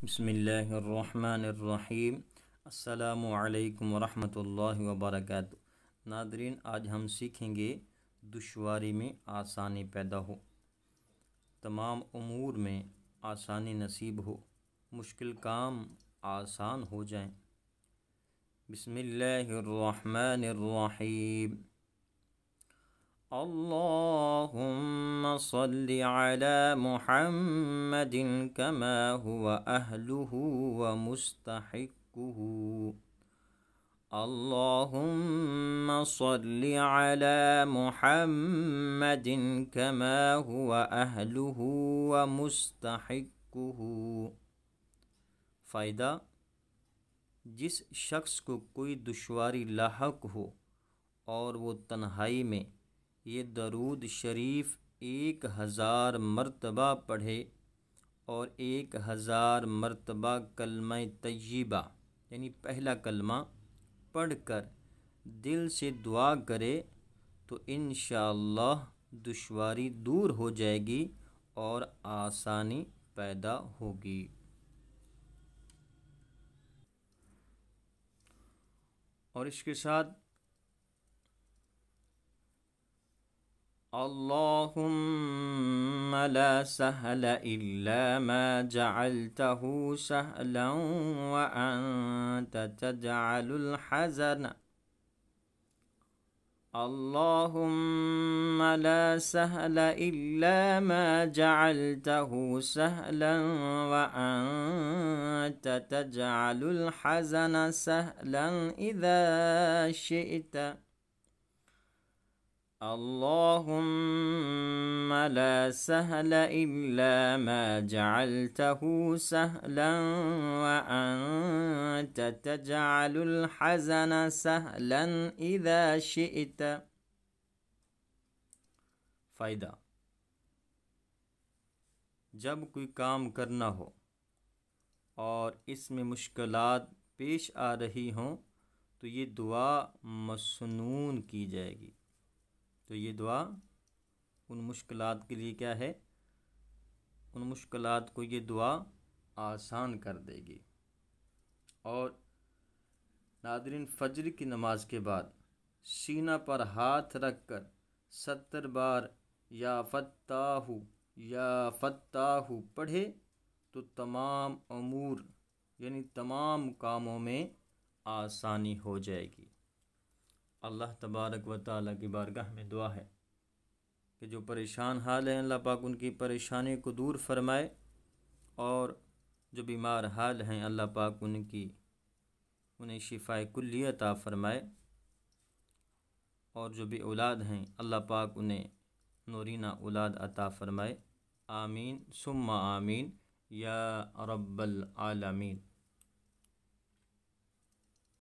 بسم اللہ الرحمن الرحیم۔ السلام علیکم ورحمۃ اللہ وبرکاتہ۔ ناظرین، آج ہم سیکھیں گے دشواری میں آسانی پیدا ہو، تمام امور میں آسانی نصیب ہو، مشکل کام آسان ہو جائیں۔ بسم اللہ الرحمن الرحیم۔ اللهم صل على محمد كما هو أهله ومستحقه اللهم صل على محمد كما هو أهله ومستحقه۔ فائدہ: جس شخص کو کوئی دشواری لاحق ہو اور وہ تنہائی میں یہ درود شریف 1000 مرتبہ پڑھے اور 1000 مرتبہ کلمہ طیبہ یعنی پہلا کلمہ پڑھ کر دل سے دعا کرے تو انشاءاللہ دشواری دور ہو جائے گی اور آسانی پیدا ہوگی۔ اور اس کے ساتھ اللهم لا سهل إلا ما جعلته سهلا وأنت تجعل الحزن اللهم لا سهل إلا ما جعلته سهلا وأنت تجعل الحزن سهلا إذا شئت اللهم لا سهل إلا ما جعلته سهلا وأنت تجعل الحزن سهلا إذا شئت۔ فائدہ: جب کوئی کام کرنا ہو اور اس میں مشکلات پیش آ رہی ہوں تو یہ دعا مسنون کی جائے گی، تو یہ دعا ان مشکلات کے لیے کیا ہے، ان مشکلات کو یہ دعا آسان کر دے گی۔ اور ناظرین، فجر کی نماز کے بعد سینہ پر ہاتھ رکھ کر 70 بار یا فتاح پڑھے تو تمام امور یعنی تمام کاموں میں آسانی ہو جائے گی۔ اللہ تبارک و تعالیٰ کی بارگاہ میں دعا ہے کہ جو پریشان حال ہیں اللہ پاک ان کی پریشانی کو دور فرمائے، اور جو بیمار حال ہیں اللہ پاک انہیں شفاء کلی عطا فرمائے، اور جو بھی اولاد ہیں اللہ پاک انہیں نورینہ اولاد عطا فرمائے۔ آمین ثم آمین یا رب العالمین۔